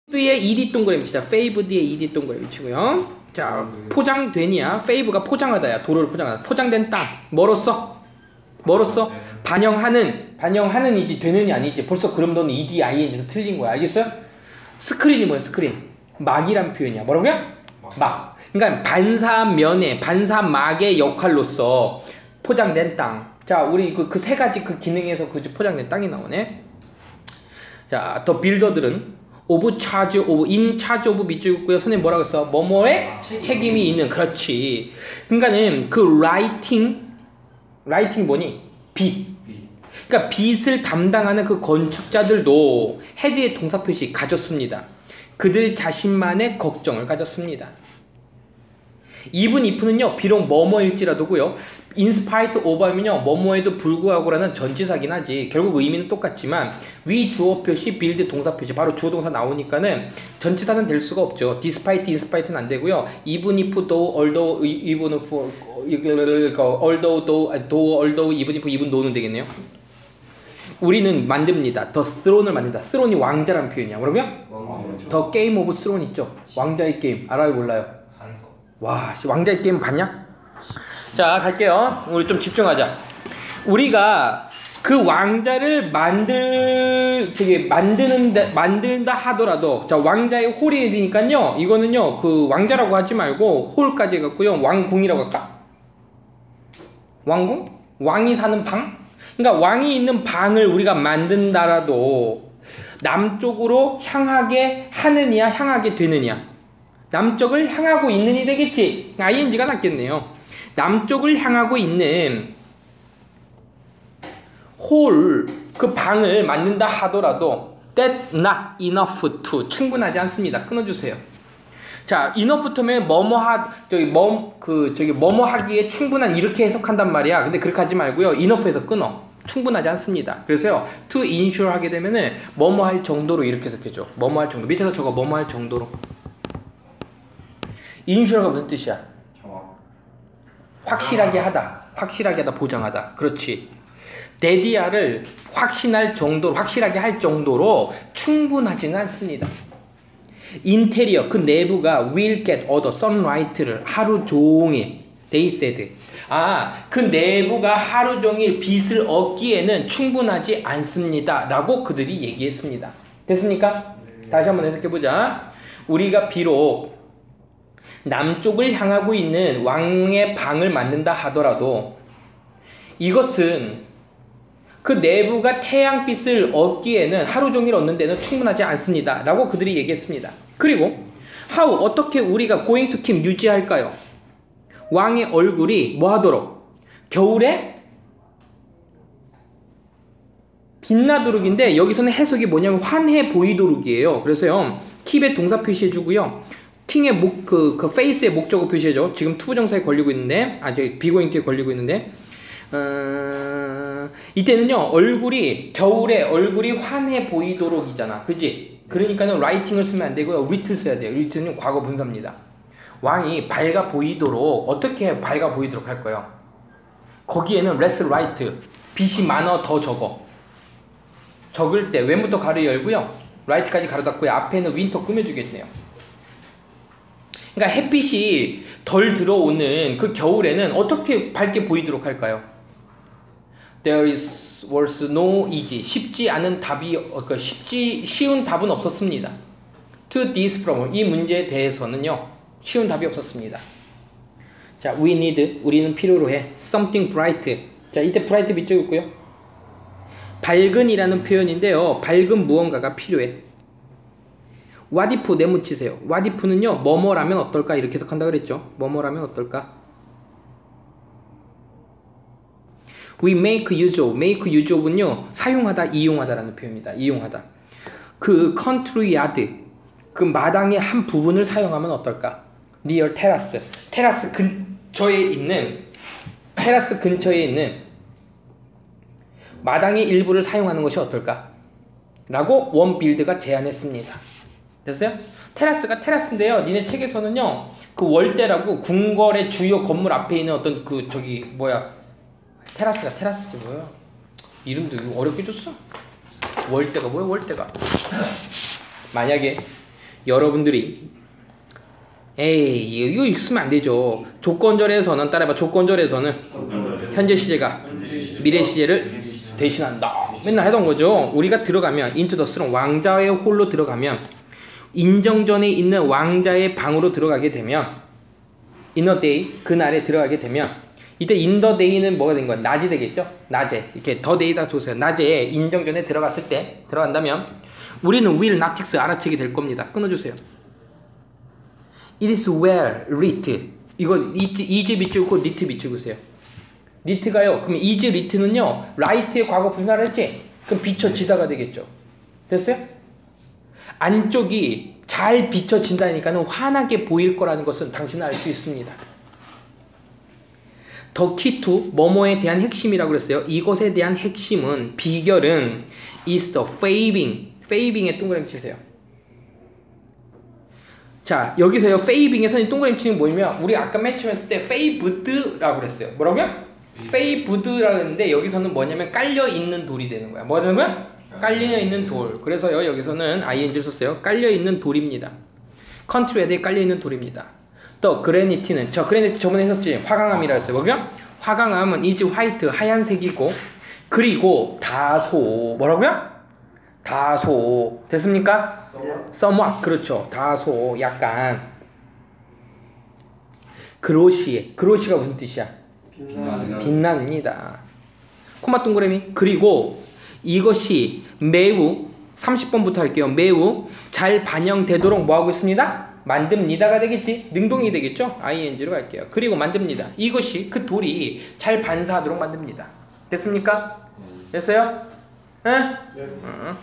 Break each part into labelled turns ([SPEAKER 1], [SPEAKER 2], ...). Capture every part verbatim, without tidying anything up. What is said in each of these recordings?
[SPEAKER 1] 페이브드의 이디 동그라미 치자. 페이브드의 이디 동그라미 치고요. 자, 포장되니야. 페이브가 포장하다야. 도로를 포장하다. 포장된 땅. 뭐로써? 뭐로써? 반영하는. 반영하는이지 되느니 아니지. 벌써 그럼 너는 이디 아이엔지에서 틀린 거야. 알겠어요? 스크린이 뭐야? 스크린. 막이란 표현이야. 뭐라고요? 막. 그러니까 반사면에 반사막의 역할로서 포장된 땅. 자, 우리 그 그 세 가지 그 기능에서 그 포장된 땅이 나오네. 자, 더 빌더들은 오브 차지 오브 인 차지 오브 밑줄 긋고요. 선생님 뭐라고 했어? 뭐뭐에 아, 책임이 있는. 그렇지. 그러니까는 그 라이팅 라이팅 뭐니? 빚. 그러니까 빚을 담당하는 그 건축자들도 헤드의 동사 표시 가졌습니다. 그들 자신만의 걱정을 가졌습니다. even if는요 비록 뭐뭐일지라도고요. in spite of 하면요 뭐뭐에도 불구하고라는 전치사긴 하지. 결국 의미는 똑같지만 위 주어 표시 build 동사 표시 바로 주어 동사 나오니까는 전치사는 될 수가 없죠. despite, in spite는 안 되고요. even if, though, although, even if, although, though, though, although, even if, even though는 되겠네요. 우리는 만듭니다. 더 스론을 만든다. 스론이 왕자란 표현이야. 뭐라고요? 더 게임 오브 스론 있죠. 왕자의 게임 알아요 몰라요? 와, 왕자의 게임 봤냐? 자, 갈게요. 우리 좀 집중하자. 우리가 그 왕자를 만들, 저기, 만드는데, 만든다 하더라도, 자, 왕자의 홀이 되니까요, 이거는요, 그 왕자라고 하지 말고, 홀까지 해갖고요, 왕궁이라고 할까? 왕궁? 왕이 사는 방? 그러니까 왕이 있는 방을 우리가 만든다라도, 남쪽으로 향하게 하느냐, 향하게 되느냐. 남쪽을 향하고 있는이 되겠지. 아이엔지가 낫겠네요. 남쪽을 향하고 있는 홀, 그 방을 만든다 하더라도 that not enough to 충분하지 않습니다. 끊어주세요. 자, enough to면 뭐뭐 하 저기 뭐 그 저기 뭐뭐 하기에 충분한 이렇게 해석한단 말이야. 근데 그렇게 하지 말고요. enough에서 끊어. 충분하지 않습니다. 그래서요 to ensure 하게 되면은 뭐뭐 할 정도로 이렇게 해석해줘. 뭐뭐 할 정도. 밑에서 적어 뭐뭐 할 정도로. insure가 무슨 뜻이야? 확실하게 하다. 확실하게 하다. 보장하다. 그렇지. 데디아를 확신할 정도로, 확실하게 할 정도로 충분하지는 않습니다. 인테리어, 그 내부가 will get other sunlight를 하루 종일, they said. 아, 그 내부가 하루 종일 빛을 얻기에는 충분하지 않습니다. 라고 그들이 얘기했습니다. 됐습니까? 네. 다시 한번 해석해보자. 우리가 비록 남쪽을 향하고 있는 왕의 방을 만든다 하더라도 이것은 그 내부가 태양빛을 얻기에는 하루 종일 얻는 데는 충분하지 않습니다. 라고 그들이 얘기했습니다. 그리고 how 어떻게 우리가 going to keep 유지할까요? 왕의 얼굴이 뭐 하도록? 겨울에 빛나도록인데 여기서는 해석이 뭐냐면 환해 보이도록이에요. 그래서요 keep의 동사 표시해주고요. 킹의 목, 그, 그 페이스의 목적어 표시해줘. 지금 투부정사에 걸리고 있는데, 아, 저기 비고잉트에 걸리고 있는데, 어, 이때는요, 얼굴이, 겨울에 얼굴이 환해 보이도록이잖아. 그지? 그러니까는 라이팅을 쓰면 안 되고요. 위트를 써야 돼요. 위트는 과거 분사입니다. 왕이 밝아 보이도록, 어떻게 밝아 보이도록 할 거예요? 거기에는 less light, 빛이 많아 더 적어. 적을 때, 왼부터 가로 열고요. 라이트까지 가로 닫고요. 앞에는 윈터 꾸며주겠네요. 그러니까 햇빛이 덜 들어오는 그 겨울에는 어떻게 밝게 보이도록 할까요? There is was no easy. 쉽지 않은 답이, 그 쉽지, 쉬운 답은 없었습니다. To this problem. 이 문제에 대해서는요, 쉬운 답이 없었습니다. 자, we need. 우리는 필요로 해. Something bright. 자, 이때 bright 밑줄 긋고요. 밝은이라는 표현인데요, 밝은 무언가가 필요해. what if 내묻히세요. what if는요 뭐뭐라면 어떨까 이렇게 해석한다 그랬죠. 뭐뭐라면 어떨까. we make use of. make use of는요 사용하다 이용하다라는 표현입니다. 이용하다. 그 country yard 그 마당의 한 부분을 사용하면 어떨까. near terrace 테라스 근처에 있는 테라스 근처에 있는 마당의 일부를 사용하는 것이 어떨까 라고 원빌드가 제안했습니다. 됐어요? 테라스가 테라스인데요. 니네 책에서는요. 그 월대라고 궁궐의 주요 건물 앞에 있는 어떤 그 저기 뭐야 테라스가 테라스지 뭐야. 이름도 어렵게 줬어. 월대가 뭐야 월대가. 만약에 여러분들이 에이 이거 쓰면 안 되죠. 조건절에서는 따라해봐. 조건절에서는 현재 시제가 미래 시제를 대신한다. 맨날 하던 거죠. 우리가 들어가면 into the throne 왕자의 홀로 들어가면 인정전에 있는 왕자의 방으로 들어가게 되면 in the day 그날에 들어가게 되면 이때 in the day는 뭐가 된 거야? 낮이 되겠죠? 낮에 이렇게 the day다 줘서요. 낮에 인정전에 들어갔을 때 들어간다면 우리는 will not fix 알아채게 될 겁니다. 끊어주세요. It is well writ. 이거 is 비추고 writ 비추고세요. writ가요. 그러면 is writ는요. write의 과거 분사를 했지? 그럼 비춰지다가 되겠죠. 됐어요? 안쪽이 잘 비춰진다니까는 환하게 보일 거라는 것은 당신은 알 수 있습니다. The key to 뭐뭐에 대한 핵심이라고 그랬어요. 이것에 대한 핵심은 비결은 is the favoring. favoring에 동그라미 치세요. 자 여기서요 favoring에 선이 동그라미 치는 게 뭐냐면 우리 아까 맨 처음 했을 때 faved라고 그랬어요. 뭐라고요? faved라고 했는데 여기서는 뭐냐면 깔려있는 돌이 되는 거야. 뭐가 되는 거야? 깔려있는 돌. 그래서요 여기서는 ing를 썼어요. 깔려있는 돌입니다. 컨트리에다에 깔려있는 돌입니다. 또 그레니티는 저 그레니티 저번에 했었지. 화강암이라고 했어요. 뭐고요? 화강암은 is white 하얀색이고 그리고 다소 뭐라고요? 다소 됐습니까? somewhat 그렇죠. 다소 약간 그로시 그로시가 무슨 뜻이야? 빛나는. 빛납니다. 코마 동그라미. 그리고 이것이 매우 삼십 번부터 할게요. 매우 잘 반영되도록 뭐하고 있습니다? 만듭니다가 되겠지. 능동이 되겠죠. ing로 갈게요. 그리고 만듭니다. 이것이 그 돌이 잘 반사하도록 만듭니다. 됐습니까? 됐어요? 응? 네. 응.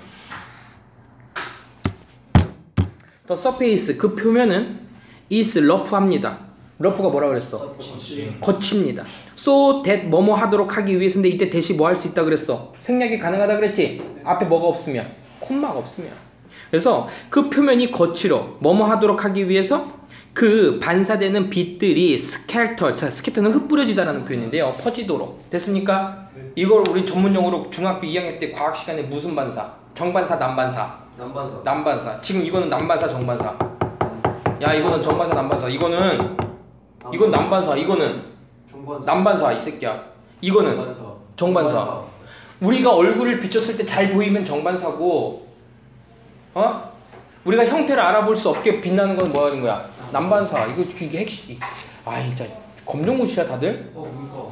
[SPEAKER 1] The surface 그 표면은 is rough합니다. rough가 뭐라 그랬어? 거친. 거칩니다. So that 뭐뭐 하도록 하기 위해서인데 이때 대시 뭐 할 수 있다 그랬어? 생략이 가능하다 그랬지? 앞에 뭐가 없으면 콤마가 없으면. 그래서 그 표면이 거칠어 뭐뭐 하도록 하기 위해서 그 반사되는 빛들이 스캐터. 자 스캐터는 흩뿌려지다라는 표현인데요. 퍼지도록. 됐습니까? 네. 이걸 우리 전문용어로 중학교 이 학년 때 과학 시간에 무슨 반사? 정반사, 남반사.
[SPEAKER 2] 남반사.
[SPEAKER 1] 남반사. 지금 이거는 남반사, 정반사. 야 이거는 정반사, 남반사. 이거는 남반사. 이건 남반사. 이거는
[SPEAKER 2] 정반사.
[SPEAKER 1] 남반사 이 새끼야. 이거는
[SPEAKER 2] 정반사.
[SPEAKER 1] 정반사.
[SPEAKER 2] 정반사.
[SPEAKER 1] 우리가 얼굴을 비췄을 때 잘 보이면 정반사고, 어? 우리가 형태를 알아볼 수 없게 빛나는 건 뭐 하는 거야? 남반사. 이거 이게 핵심. 아 진짜 검정고시야 다들?
[SPEAKER 2] 어 문과.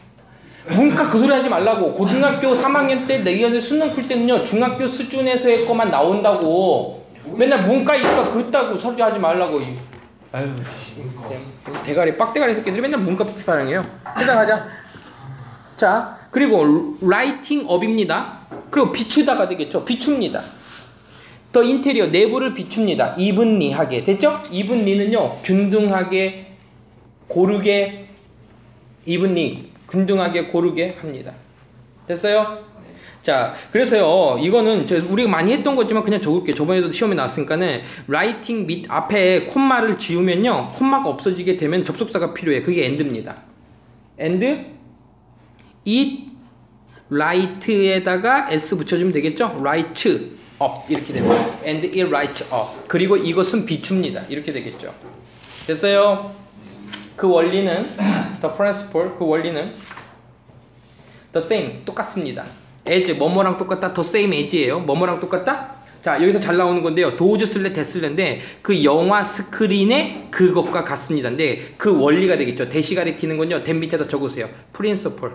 [SPEAKER 1] 문과 그 소리 하지 말라고. 고등학교 삼 학년 때 내년에 수능 풀 때는요 중학교 수준에서의 것만 나온다고. 맨날 문과 이과 그따고 소리 하지 말라고. 아유 씨. 대가리 빡대가리 새끼들이 맨날 문과 비판해요. 시작하자. 자 그리고 라이팅 업입니다. 그리고 비추다가 되겠죠. 비춥니다. 더 인테리어 내부를 비춥니다. 이분리하게 됐죠? 이분리는요 균등하게 고르게 이분리 균등하게 고르게 합니다. 됐어요? 자 그래서요 이거는 우리가 많이 했던 거지만 그냥 적을게요. 저번에도 시험에 나왔으니까는 라이팅 밑 앞에 콤마를 지우면요 콤마가 없어지게 되면 접속사가 필요해. 그게 and입니다. and it right에다가 s 붙여주면 되겠죠? right up 이렇게 됩니다. and it right up. 그리고 이것은 비춥니다. 이렇게 되겠죠. 됐어요? 그 원리는 the principle 그 원리는 the same 똑같습니다. as 뭐뭐랑 똑같다. the same as예요. 뭐뭐랑 똑같다. 자 여기서 잘 나오는 건데요. 도우즈 슬래 데슬래인데 그 영화 스크린의 그것과 같습니다. 근데 그 원리가 되겠죠. 대시 가리키는 건요. 대 밑에다 적으세요. principle.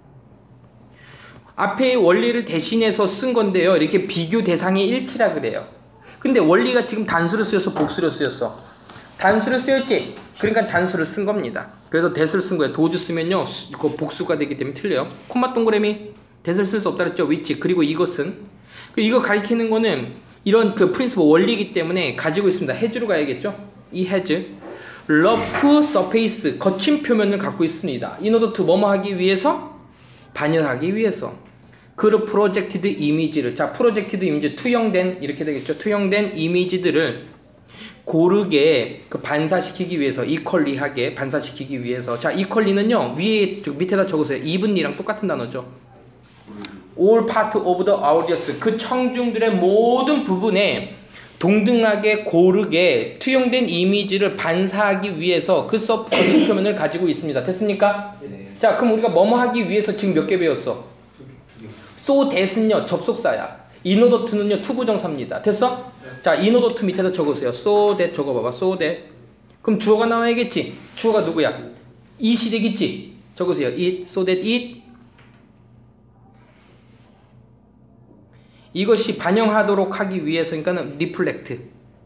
[SPEAKER 1] 앞에 원리를 대신해서 쓴 건데요. 이렇게 비교 대상의 일치라 그래요. 근데 원리가 지금 단수로 쓰였어? 복수로 쓰였어? 단수로 쓰였지? 그러니까 단수를 쓴 겁니다. 그래서 that을 쓴 거예요. 도주 쓰면요 이거 복수가 되기 때문에 틀려요. 콤마 동그라미 that을 쓸 수 없다 그랬죠. which 그리고 이것은 이거 가리키는 거는 이런 그 프린시플 원리이기 때문에 가지고 있습니다. has로 가야겠죠. 이 has rough surface 거친 표면을 갖고 있습니다. in order to 뭐뭐 하기 위해서 반영하기 위해서 그 프로젝티드 이미지를 자 프로젝티드 이미지 투영된 이렇게 되겠죠. 투영된 이미지들을 고르게 그 반사시키기 위해서 이퀄리하게 반사시키기 위해서 자 이퀄리는요 위에 밑에다 적으세요. evenly랑 똑같은 단어죠. all part of the audience 그 청중들의 모든 부분에 동등하게 고르게 투영된 이미지를 반사하기 위해서 그 서포팅 표면을 가지고 있습니다. 됐습니까?
[SPEAKER 2] 네.
[SPEAKER 1] 자, 그럼 우리가 뭐뭐 하기 위해서 지금 몇 개 배웠어? so that은요 접속사야. in order to는요 투부정사입니다. 됐어?
[SPEAKER 2] 네.
[SPEAKER 1] 자, in order to 밑에다 적으세요. so that 적어봐봐. so that. 그럼 주어가 나와야겠지. 주어가 누구야? it이 되겠지. 적으세요. it, so that it. 이것이 반영하도록 하기 위해서, 그러니까는 reflect.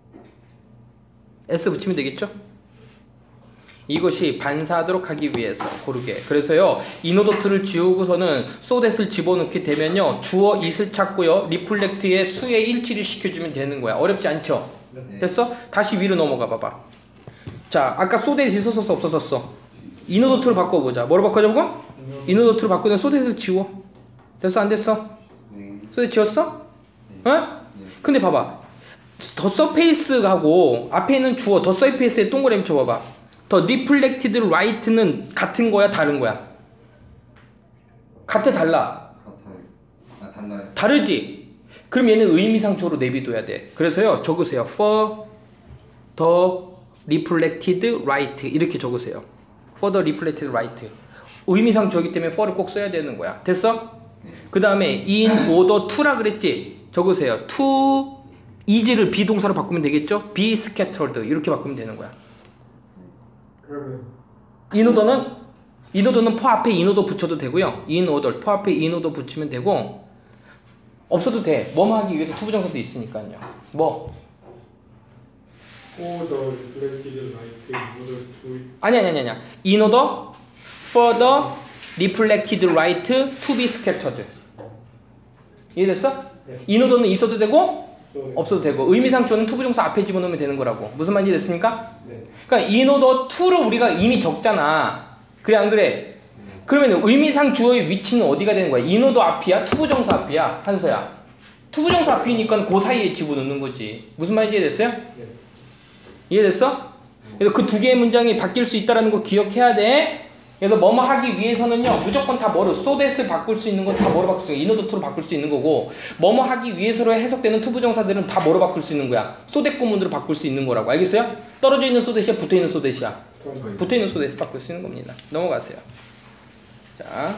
[SPEAKER 1] s 붙이면 되겠죠? 이것이 반사하도록 하기 위해서 고르게. 그래서요, 인오더트를 지우고서는 so that을 집어넣게 되면요, 주어 it을 찾고요, reflect의 수에 일치를 시켜주면 되는 거야. 어렵지 않죠?
[SPEAKER 2] 네.
[SPEAKER 1] 됐어? 다시 위로 넘어가 봐봐. 자, 아까 so that이 있었었어, 없었었어? 인오더트로 바꿔보자. 뭐로 바꿔줘고? 인오더트로 바꾸면 so that을 지워. 됐어, 안 됐어?
[SPEAKER 2] 네.
[SPEAKER 1] so that 지웠어?
[SPEAKER 2] 네.
[SPEAKER 1] 어?
[SPEAKER 2] 네.
[SPEAKER 1] 근데 봐봐. 더 서페이스하고 앞에 있는 주어 더 서페이스에 동그라미 쳐봐봐. 더 reflected right는 같은 거야, 다른 거야? 같아, 달라?
[SPEAKER 2] 같아요. 아, 달라요.
[SPEAKER 1] 다르지? 그럼 얘는 의미상조로 내비둬야 돼. 그래서요, 적으세요. for the reflected right 이렇게 적으세요. for the reflected right. 의미상조이기 때문에 for를 꼭 써야 되는 거야. 됐어?
[SPEAKER 2] 네.
[SPEAKER 1] 그 다음에 in order to라 그랬지? 적으세요. to is를 비동사로 바꾸면 되겠죠? be scattered 이렇게 바꾸면 되는 거야.
[SPEAKER 3] 그러면
[SPEAKER 1] in order는 in order는 for 앞에 in order 붙여도 되고요. in order for 앞에 in order 붙이면 되고, 없어도 돼. 뭐뭐 하기 위해서 투부정사도 있으니까요. 뭐?
[SPEAKER 3] for the reflected light in order to
[SPEAKER 1] 아니 아니 아니 아니. in order for the reflected light to be scattered. 이해됐어?
[SPEAKER 3] 네.
[SPEAKER 1] in order는 있어도 되고
[SPEAKER 3] 또
[SPEAKER 1] 없어도 되고, 의미상조는 투부정사 앞에 집어넣으면 되는 거라고. 무슨 말인지 됐습니까?
[SPEAKER 3] 네.
[SPEAKER 1] 그러니까 in order to를 우리가 이미 적잖아. 그래 안 그래? 그러면 의미상 주어의 위치는 어디가 되는 거야? in order 앞이야? 투부정사 앞이야? 한서야. 투부정사 앞이니까 그 사이에 집어넣는 거지. 무슨 말인지 이해됐어요?
[SPEAKER 3] 네.
[SPEAKER 1] 이해됐어? 그래서 그 두 개의 문장이 바뀔 수 있다는 거 기억해야 돼. 그래서 뭐뭐 하기 위해서는요, 무조건 다 뭐로 so that을 바꿀 수 있는 건 다 뭐로 바꿀 수 있는 거야? in order to로 바꿀 수 있는 거고, 뭐뭐 하기 위해서로 해석되는 투부정사들은 다 뭐로 바꿀 수 있는 거야? so that 구문으로 바꿀 수 있는 거라고. 알겠어요? 떨어져 있는 so that이야? 붙어 있는 so that이야?
[SPEAKER 3] 그럼
[SPEAKER 1] 붙어 있는 so that을 바꿀 수 있는 겁니다. 넘어가세요. 자,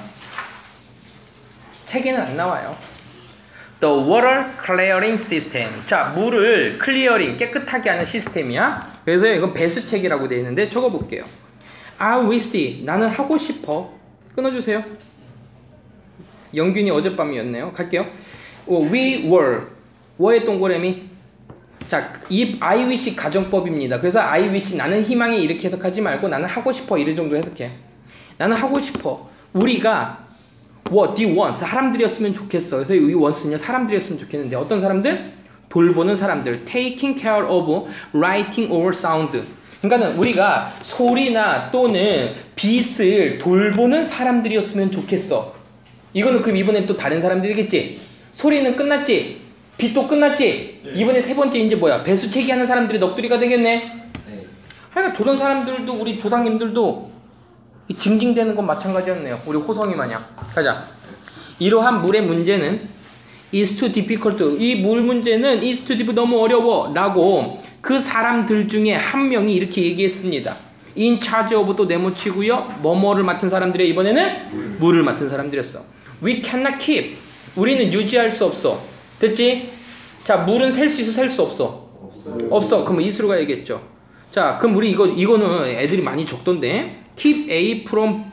[SPEAKER 1] 책에는 안 나와요. The water clearing system. 자, 물을 클리어링, 깨끗하게 하는 시스템이야. 그래서 이건 배수책이라고 되어 있는데 적어볼게요. I wish, 나는 하고 싶어. 끊어주세요. 영균이 어젯밤이었네요. 갈게요. We were, were의 동그라미. 자, 이 I wish 가정법입니다. 그래서 I wish, 나는 희망에 이렇게 해석하지 말고 나는 하고 싶어 이런 정도 해석해. 나는 하고 싶어. 우리가 what, the ones, 사람들이었으면 좋겠어. 그래서 이 once는요, 사람들이었으면 좋겠는데 어떤 사람들? 돌보는 사람들. taking care of, writing or sound. 그러니까는 우리가 소리나 또는 빛을 돌보는 사람들이었으면 좋겠어. 이거는 그럼 이번엔 또 다른 사람들이겠지? 소리는 끝났지? 빛도 끝났지?
[SPEAKER 3] 네.
[SPEAKER 1] 이번에 세 번째 이제 뭐야? 배수체기 하는 사람들이 넋두리가 되겠네?
[SPEAKER 2] 네.
[SPEAKER 1] 하여간 저런 사람들도 우리 조상님들도 징징대는 건 마찬가지였네요. 우리 호성이 마냥. 가자. 이러한 물의 문제는 is too difficult. 이 물 문제는 is too difficult. 너무 어려워. 라고 그 사람들 중에 한 명이 이렇게 얘기했습니다. in charge of 또 네모치고요. 뭐뭐를 맡은 사람들이 이번에는 물을 맡은 사람들이었어. We cannot keep. 우리는 유지할 수 없어. 됐지? 자, 물은 셀 수 있어, 셀 수 없어?
[SPEAKER 2] 없어요.
[SPEAKER 1] 없어. 그럼 이수로 가야겠죠. 자, 그럼 우리 이거 이거는 애들이 많이 적던데. keep A from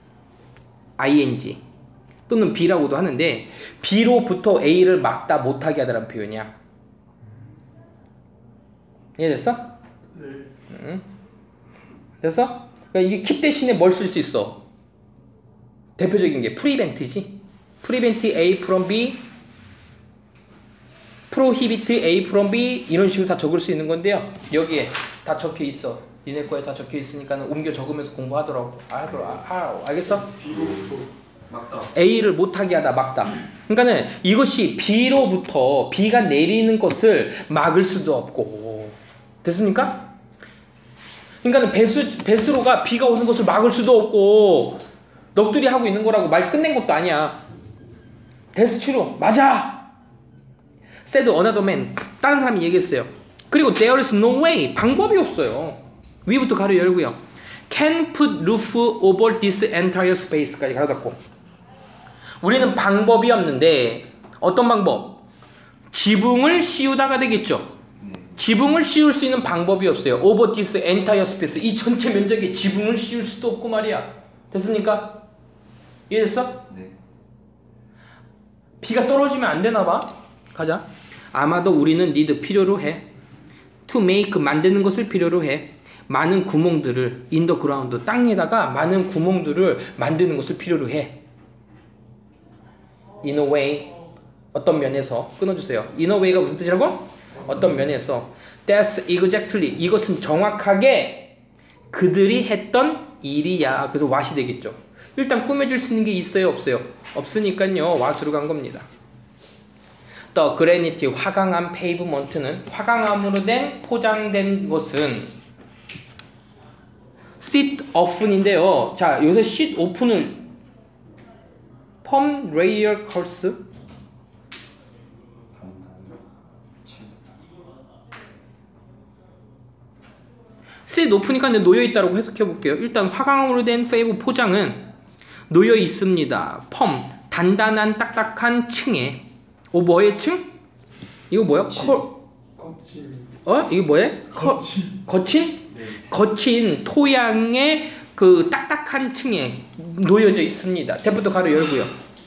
[SPEAKER 1] ing 또는 B라고도 하는데 B로부터 A를 막다 못하게 하다라는 표현이야. 이해됐어?
[SPEAKER 3] 네.
[SPEAKER 1] 응? 됐어? 그러니까 이게 keep 대신에 뭘 쓸 수 있어? 대표적인 게 prevent지. prevent A from B, prohibit A from B 이런 식으로 다 적을 수 있는 건데요. 여기에 다 적혀 있어. 니네 거에 다 적혀 있으니까 옮겨 적으면서 공부하더라고. 아, 하더라. 아, 알겠어?
[SPEAKER 3] 비로부터
[SPEAKER 2] 맞다.
[SPEAKER 1] A를 못하게 하다 막다. 그러니까는 이것이 B로부터 B가 내리는 것을 막을 수도 없고. 됐습니까? 그러니까는 배수 배수로가 B가 오는 것을 막을 수도 없고 넋두리 하고 있는 거라고 말 끝낸 것도 아니야. That's true. 맞아. said another man. 다른 사람이 얘기했어요. 그리고 there is no way. 방법이 없어요. 위부터 가로 열고요. can put roof over this entire space까지 가로 닫고. 우리는 방법이 없는데 어떤 방법? 지붕을 씌우다가 되겠죠. 지붕을 씌울 수 있는 방법이 없어요. over this entire space. 이 전체 면적에 지붕을 씌울 수도 없고 말이야. 됐습니까? 이해됐어?
[SPEAKER 2] 네.
[SPEAKER 1] 비가 떨어지면 안 되나 봐. 가자. 아마도 우리는 need 필요로 해. to make 만드는 것을 필요로 해. 많은 구멍들을 in the ground 땅에다가 많은 구멍들을 만드는 것을 필요로 해. in a way 어떤 면에서 끊어주세요. in a way가 무슨 뜻이라고? 어떤 면에서 that's exactly 이것은 정확하게 그들이 했던 일이야. 그래서 what이 되겠죠. 일단 꾸며줄 수 있는 게 있어요 없어요? 없으니까요 what으로 간 겁니다. The granite 화강암 pavement는 화강암으로 된 포장된 것은 sheet open인데요. 자 여기서 sheet open을 펌 레이어 컬스 sheet open이니까 놓여 있다고 해석해 볼게요. 일단 화강암으로 된 페이브 포장은 놓여 있습니다. 펌 단단한 딱딱한 층에 오 뭐의 층? 이거 뭐야? 컬
[SPEAKER 3] 거친.
[SPEAKER 1] 어? 이게 뭐야? 거,
[SPEAKER 3] 거친.
[SPEAKER 1] 거친? 거친 토양의 그 딱딱한 층에 놓여져 있습니다. 대부터 가로 열고요.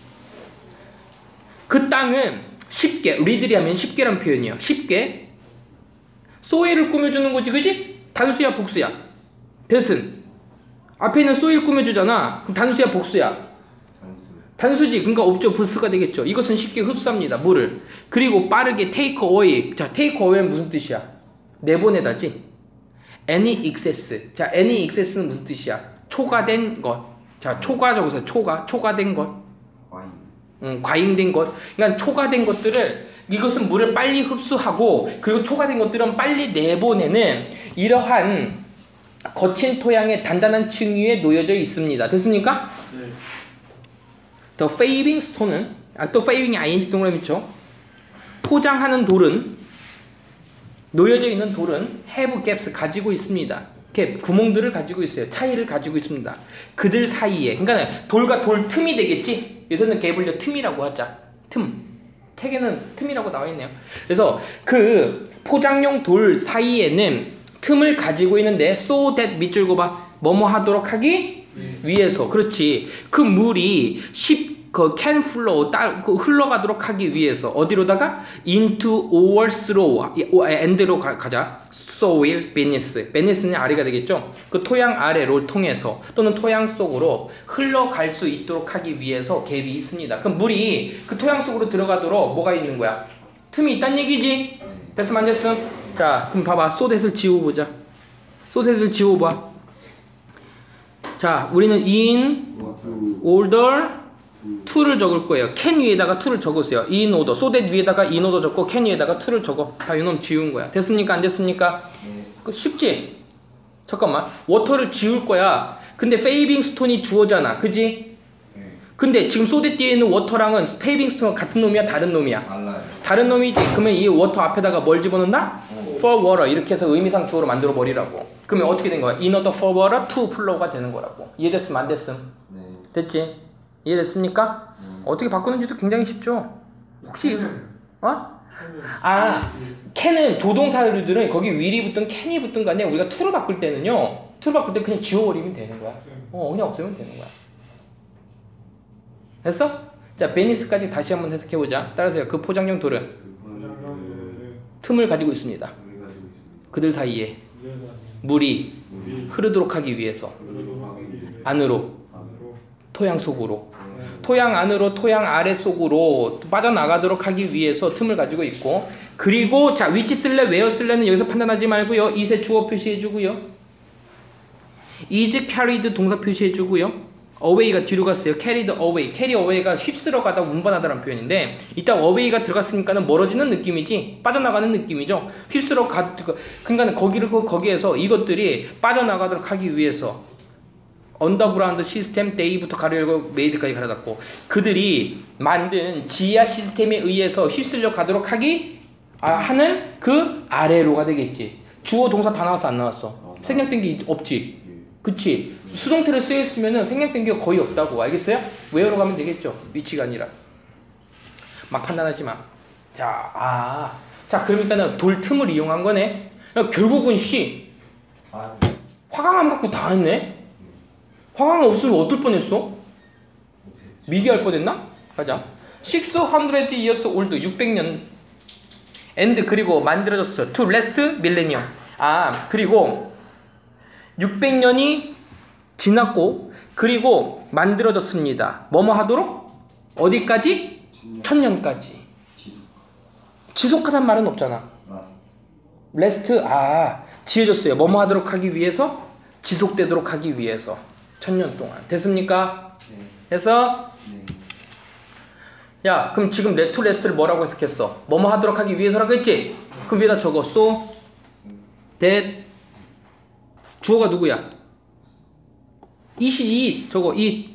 [SPEAKER 1] 그 땅은 쉽게 리들이 하면 쉽게란 표현이요. 쉽게 소일을 꾸며주는 거지, 그지? 단수야 복수야? 대슨 앞에 있는 소일 꾸며주잖아. 그럼 단수야 복수야? 단수지. 그러니까 없죠. 부스가 되겠죠. 이것은 쉽게 흡수합니다. 물을. 그리고 빠르게 take away. 자, take away는 무슨 뜻이야? 내보내다지. any excess. 자, any excess는 무슨 뜻이야? 초과된 것. 자, 초과 적어서 초과. 초과된 것.
[SPEAKER 2] 과잉.
[SPEAKER 1] 음, 과잉된 것. 그러니까 초과된 것들을 이것은 물을 빨리 흡수하고 그리고 초과된 것들은 빨리 내보내는 이러한 거친 토양의 단단한 층 위에 놓여져 있습니다. 됐습니까?
[SPEAKER 3] 네.
[SPEAKER 1] The paving stone은 아, 또 paving이 ing 동그라미 있죠. 포장하는 돌은 놓여져 있는 돌은 have gaps 가지고 있습니다. 갭 구멍들을 가지고 있어요. 차이를 가지고 있습니다. 그들 사이에 그러니까 돌과 돌 틈이 되겠지. 여기서는 갭을 틈이라고 하자. 틈. 책에는 틈이라고 나와 있네요. 그래서 그 포장용 돌 사이에는 틈을 가지고 있는데 so that 밑줄 그어봐. 뭐뭐 하도록 하기 네. 위해서. 그렇지. 그 물이 쉽 그 can flow 따, 그 흘러가도록 하기 위해서 어디로다가 into or through and로 가, 가자. soil beneath. beneath는 아래가 되겠죠. 그 토양 아래를 통해서 또는 토양 속으로 흘러갈 수 있도록 하기 위해서 갭이 있습니다. 그럼 물이 그 토양 속으로 들어가도록 뭐가 있는 거야? 틈이 있단 얘기지. 됐음 안 됐음? 자 그럼 봐봐. 소댓을 지워보자. 소댓을 지워봐. 자 우리는 in order to를 적을 거예요. can 위에다가 to를 적으세요. in order. so that 위에다가 in order 적고 can 위에다가 to를 적어. 다 이놈 지운 거야. 됐습니까? 안 됐습니까?
[SPEAKER 2] 네.
[SPEAKER 1] 그 쉽지? 잠깐만. 워터를 지울 거야. 근데 페이빙 스톤이 주어잖아. 그지?
[SPEAKER 2] 네.
[SPEAKER 1] 근데 지금 so that 뒤에 있는 워터랑은 페이빙 스톤은 같은 놈이야? 다른 놈이야?
[SPEAKER 2] 달라요.
[SPEAKER 1] 다른 놈이지. 그러면 이 워터 앞에다가 뭘 집어넣나?
[SPEAKER 2] 어.
[SPEAKER 1] for water. 이렇게 해서 의미상 주어로 만들어 버리라고. 그러면 어떻게 된 거야? in order for water to flow가 되는 거라고. 이해됐음 안 됐음?
[SPEAKER 2] 네.
[SPEAKER 1] 됐지? 이해됐습니까? 음. 어떻게 바꾸는지도 굉장히 쉽죠. 혹시 어? 아 캔은 조동사들은 거기 will이 붙든 can이 붙든 간에 우리가 to를 바꿀 때는요. to를 바꿀 때 그냥 지워버리면 되는 거야. 어 그냥 없애면 되는 거야. 됐어? 자 베니스까지 다시 한번 해석해보자. 따라서요. 그 포장용 돌은 틈을 가지고 있습니다. 그들 사이에 물이 흐르도록 하기 위해서 안으로 토양 속으로 토양 안으로 토양 아래 속으로 빠져나가도록 하기 위해서 틈을 가지고 있고 그리고 자 위치 쓸래 웨어 쓸래는 여기서 판단하지 말고요. 이세 주어 표시해 주고요. is carried 동사 표시해 주고요. away가 뒤로 갔어요. carried away. carry away가 휩쓸어 가다 운반하다라는 표현인데 이따 away가 들어갔으니까는 멀어지는 느낌이지 빠져나가는 느낌이죠. 휩쓸어 가 그러니까 거기를 거기에서 이것들이 빠져나가도록 하기 위해서 언더그라운드 시스템 데이부터 가로 열고 메이드까지 가로 닫고 그들이 만든 지하 시스템에 의해서 휩쓸려 가도록 하기 아, 하는 그 아래로가 되겠지. 주어 동사 다 나왔어 안 나왔어? 생략된 게 없지. 그치? 수동태를 쓰였으면 생략된 게 거의 없다고. 알겠어요? where로 가면 되겠죠. 위치가 아니라. 막 판단하지 마. 자, 아, 자 그럼 일단은 돌 틈을 이용한 거네. 야, 결국은 씨 화강 안 갖고 다 했네. 화강 없으면 어떨 뻔했어? 미개할 뻔했나? 가자. 육백 years old 육백 년 and 그리고 만들어졌어. to last millennium. 아 그리고 육백 년이 지났고 그리고 만들어졌습니다. 뭐뭐 하도록? 어디까지? 천년까지. 지속하단 말은 없잖아. last 아 지어졌어요. 뭐뭐 하도록 하기 위해서? 지속되도록 하기 위해서. 천년 동안. 됐습니까?
[SPEAKER 2] 네.
[SPEAKER 1] 해서
[SPEAKER 2] 네.
[SPEAKER 1] 야 그럼 지금 레투 레스트를 뭐라고 해석했어? 뭐뭐 하도록 하기 위해서라고 했지? 그럼 위에다 적어. so that 주어가 누구야? it이 저거 it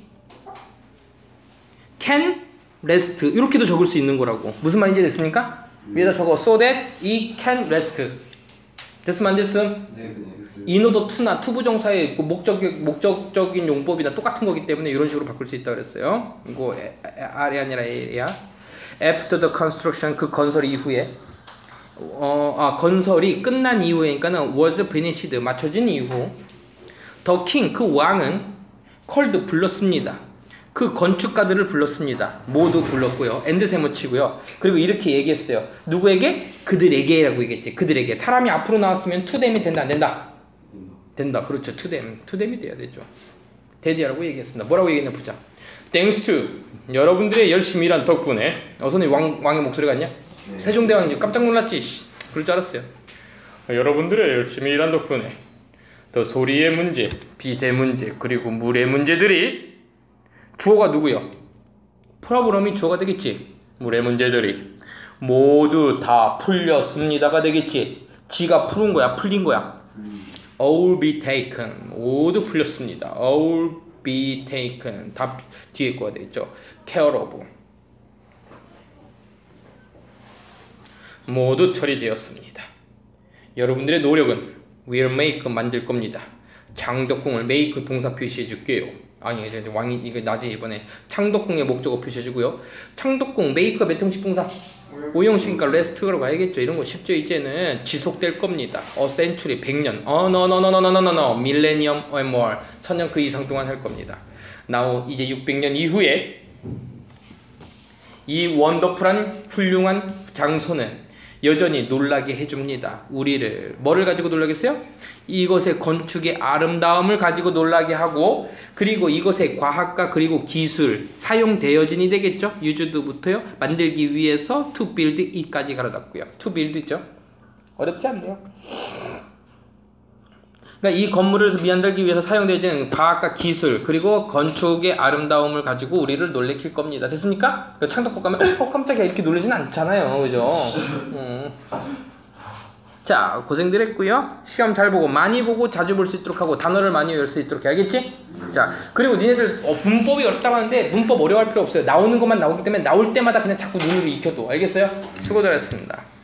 [SPEAKER 1] can rest 이렇게도 적을 수 있는 거라고. 무슨 말인지 됐습니까? 위에다 적어. so that it can rest. 됐으면 안 됐음?
[SPEAKER 2] 네, 네.
[SPEAKER 1] 인어도 to나 투부정사의 목적, 목적적인 용법이나 똑같은 거기 때문에 이런 식으로 바꿀 수 있다 그랬어요. 이거 R이 아니라 A야. After the construction 그 건설 이후에 어, 아, 건설이 끝난 이후에니까는 was finished 맞춰진 이후 the king 그 왕은 called 불렀습니다. 그 건축가들을 불렀습니다. 모두 불렀고요. 엔드 세모치고요. 그리고 이렇게 얘기했어요. 누구에게? 그들에게라고 얘기했지. 그들에게. 사람이 앞으로 나왔으면 to them이 된다 안 된다? 된다. 그렇죠. to them. to them이 돼야 되죠. 대디라고 얘기했습니다. 뭐라고 얘기했나 보자. Thanks to 여러분들의 열심히 일한 덕분에 어선이 왕, 왕의 목소리 같냐? 네. 세종대왕이 깜짝 놀랐지. 씨. 그럴 줄 알았어요. 여러분들의 열심히 일한 덕분에 더 소리의 문제, 빛의 문제, 그리고 물의 문제들이 주어가 누구요? 프로브럼이 주어가 되겠지. 물의 문제들이 모두 다 풀렸습니다가 되겠지. 지가 푸른 거야, 풀린 거야. All be taken 모두 풀렸습니다. All be taken 다 뒤에 거가 되겠죠. care of 모두 처리되었습니다. 여러분들의 노력은 will make 만들 겁니다. 창덕궁을 make 동사 표시해 줄게요. 아니 이제 왕이 이거 나중에 이번에 창덕궁의 목적어 표시해 주고요. 창덕궁 make가 몇 형식 동사? 오형식이니까 rest로 가야겠죠. 이런 거 쉽죠. 이제는 지속될 겁니다. a century 백 년. 어 no no no no no no no no millennium or more 천년 그 이상 동안 할 겁니다. now 이제 육백 년 이후에 이 원더풀한 훌륭한 장소는 여전히 놀라게 해줍니다. 우리를 뭐를 가지고 놀라게 했어요? 이것의 건축의 아름다움을 가지고 놀라게 하고 그리고 이것의 과학과 그리고 기술 사용되어진이 되겠죠. 유주드부터요 만들기 위해서 to build it까지 갈아놨고요. to build죠. 어렵지 않네요. 그러니까 이 건물을 만들기 위해서 사용되어지는 과학과 기술 그리고 건축의 아름다움을 가지고 우리를 놀래킬 겁니다. 됐습니까? 창덕궁 가면 어 깜짝이야 이렇게 놀라진 않잖아요. 그죠? 음. 자 고생들 했고요. 시험 잘 보고 많이 보고 자주 볼 수 있도록 하고 단어를 많이 외울 수 있도록 알겠지? 자 그리고 니네들 어, 문법이 어렵다고 하는데 문법 어려워할 필요 없어요. 나오는 것만 나오기 때문에 나올 때마다 그냥 자꾸 눈으로 익혀도 알겠어요? 수고들 했습니다.